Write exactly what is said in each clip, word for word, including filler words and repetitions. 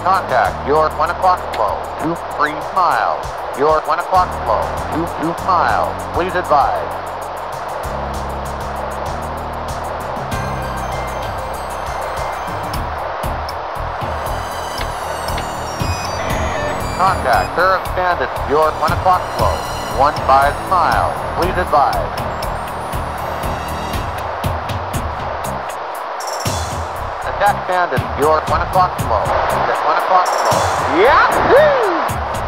Contact your one o'clock flow, two three miles. Your one o'clock flow, two two miles. Please advise. Contact Sir Bandit, your one o'clock flow, one five miles. Please advise. Attack Bandit, your one o'clock flow. At one o'clock flow. Yahoo!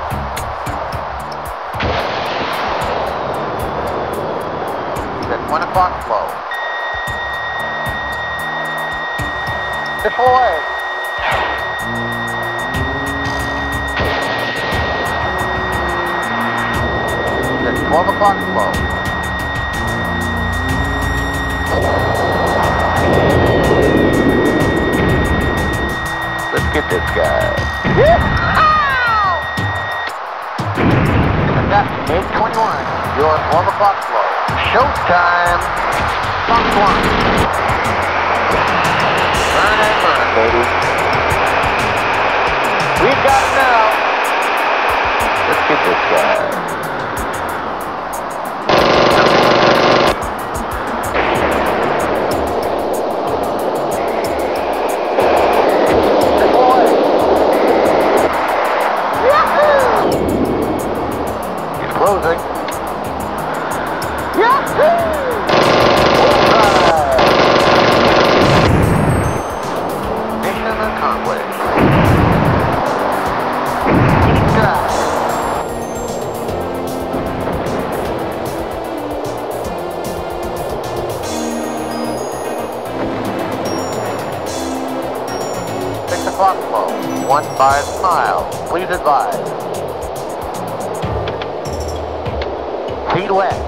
At one o'clock flow. Deploy. At twelve o'clock flow. Let's get this guy. That's MIG twenty-one, your twelve o'clock flow. Showtime. Fox one. Burn and burn, baby. We've got it now. Let's get this guy. Closing. Yahoo! Alright. Mission accomplished. Keep drive. Six o'clock flow, one five miles. Please advise. Speed west.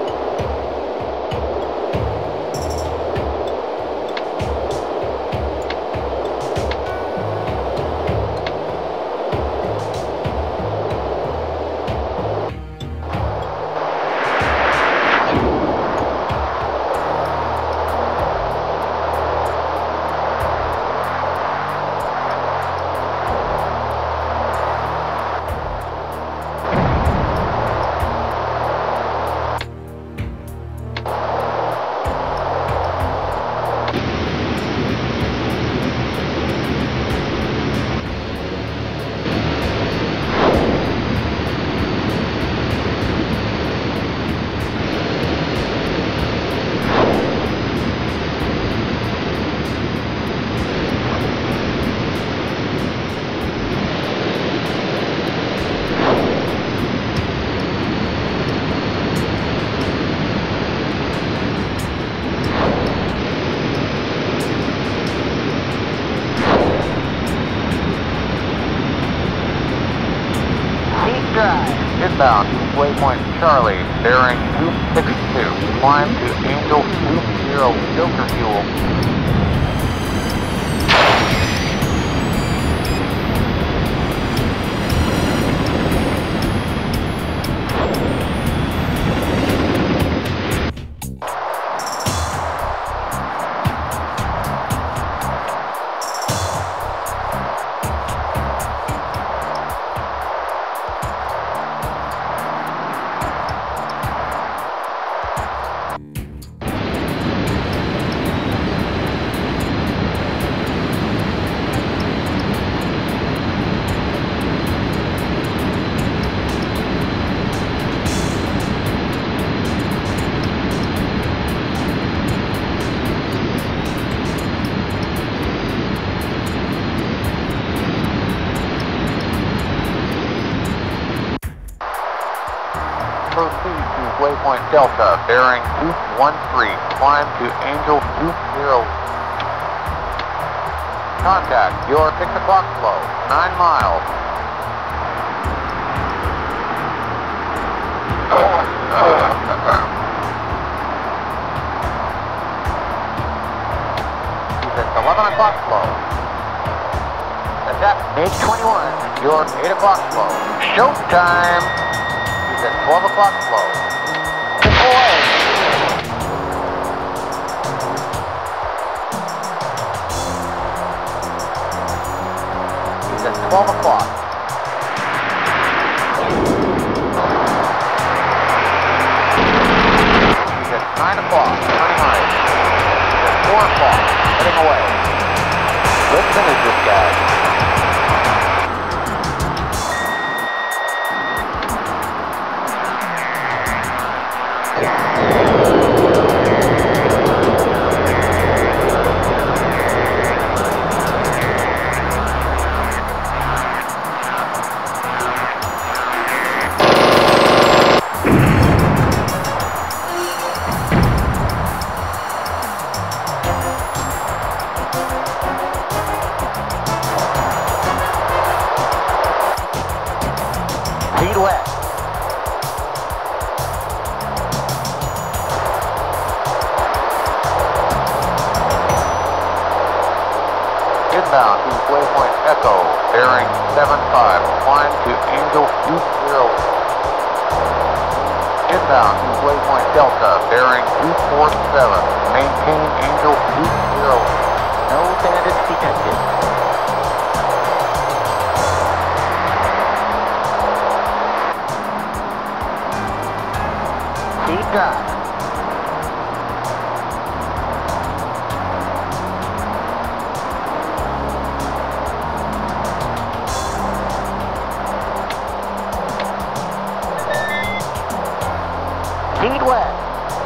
Inbound, waypoint Charlie, bearing two six two, climb to Angel two zero, Joker fuel. Proceed to waypoint Delta, bearing two one three, climb to Angel two zero. Contact your six o'clock flow, nine miles. He's at eleven o'clock flow. Attack MIG twenty-one, your eight o'clock flow. Showtime! At twelve o'clock flow. Deploy. He's at heading away. Let's finish this guy. Lead west. Inbound to waypoint Echo, bearing seven five, climb to Angel two zero. Inbound to waypoint Delta, bearing two four seven, maintain Angel two zero. No bandits detected. Keep driving. Lead west.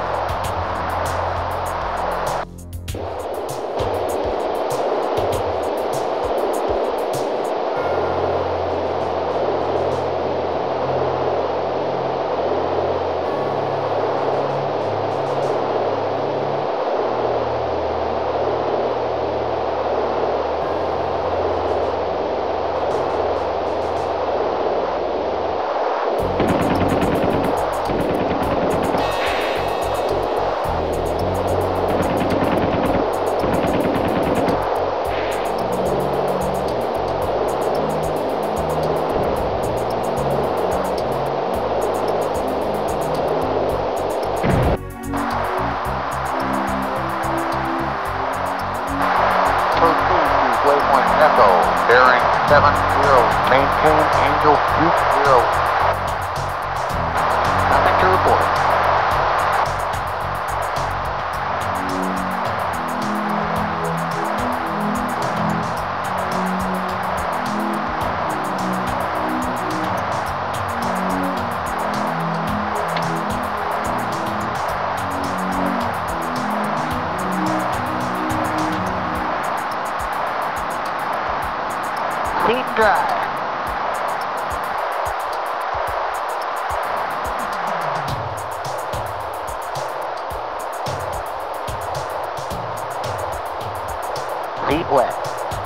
Waypoint Echo, bearing seven zero, maintain Angel two zero. Nothing to report. Keep dry. Lead west.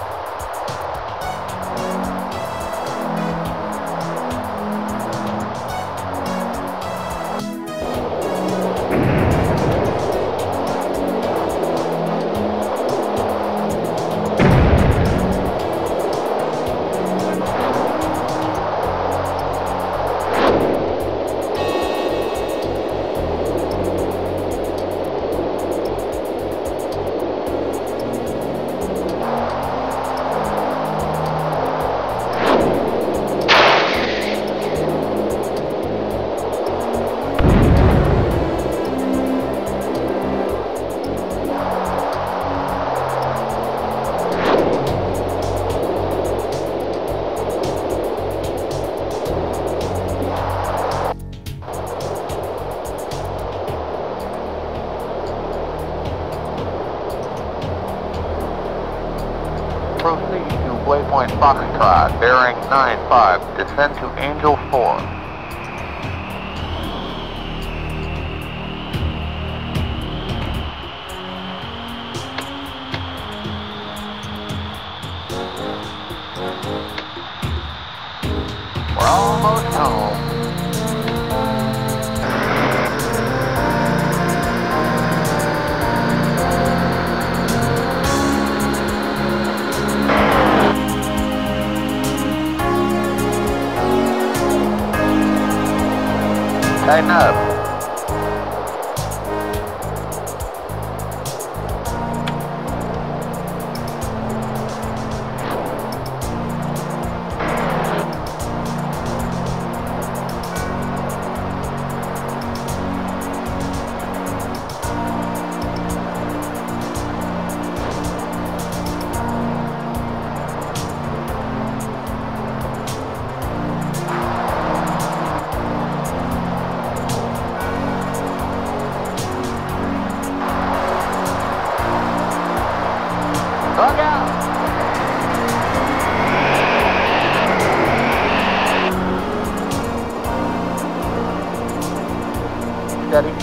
Proceed to waypoint Foxtrot, bearing nine five, descend to Angel four. We're almost home. Tighten up. Look out! Steady.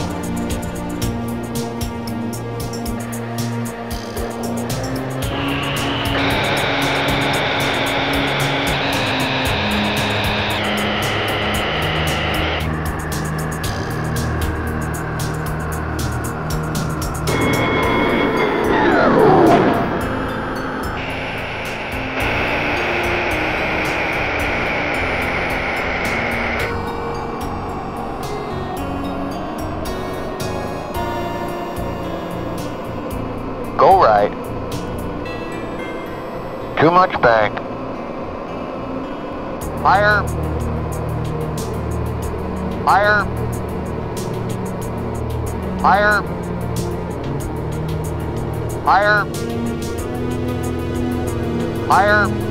Go right. Too much bank. Higher. Higher. Higher. Higher. Higher.